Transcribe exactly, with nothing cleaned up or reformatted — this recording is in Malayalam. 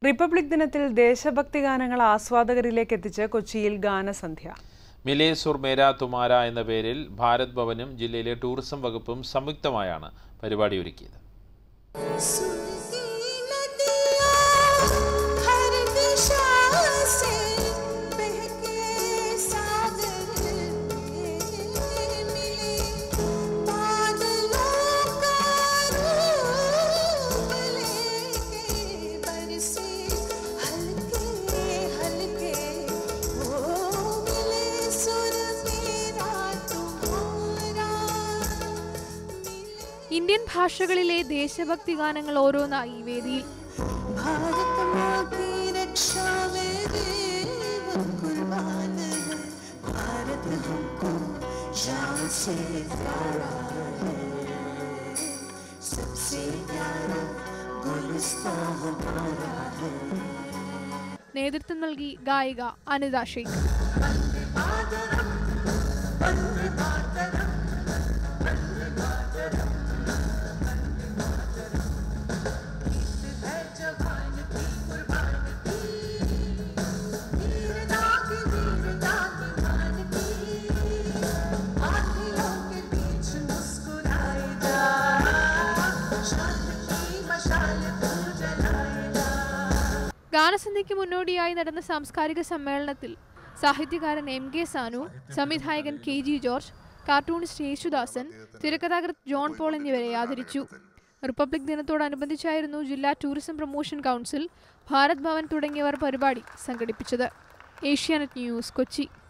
റിപ്പബ്ലിക് ദിനത്തിൽ ദേശഭക്തി ഗാനങ്ങൾ ആസ്വാദകരിലേക്ക് എത്തിച്ച് കൊച്ചിയിൽ ഗാനസന്ധ്യ. മിലേ സുർ മേരാ തുമാര എന്ന പേരിൽ ഭാരത് ഭവനും ജില്ലയിലെ ടൂറിസം വകുപ്പും സംയുക്തമായാണ് പരിപാടി ഒരുക്കിയത്. ഇന്ത്യൻ ഭാഷകളിലെ ദേശഭക്തി ഗാനങ്ങൾ ഓരോന്നായി വേദിയിൽ. നേതൃത്വം നൽകി ഗായിക അനിത ഷെയ്ഖ്. ഗാനസന്ധ്യയ്ക്ക് മുന്നോടിയായി നടന്ന സാംസ്കാരിക സമ്മേളനത്തിൽ സാഹിത്യകാരൻ എം കെ സാനു, സംവിധായകൻ K G George, cartoonist Yesudasan, തിരക്കഥാകൃത്ത് ജോൺ പോൾ എന്നിവരെ ആദരിച്ചു. റിപ്പബ്ലിക് ദിനത്തോടനുബന്ധിച്ചായിരുന്നു ജില്ലാ tourism promotion council, Bharat Bhavan തുടങ്ങിയവർ പരിപാടി സംഘടിപ്പിച്ചത്. ഏഷ്യാനെറ്റ് ന്യൂസ്, കൊച്ചി.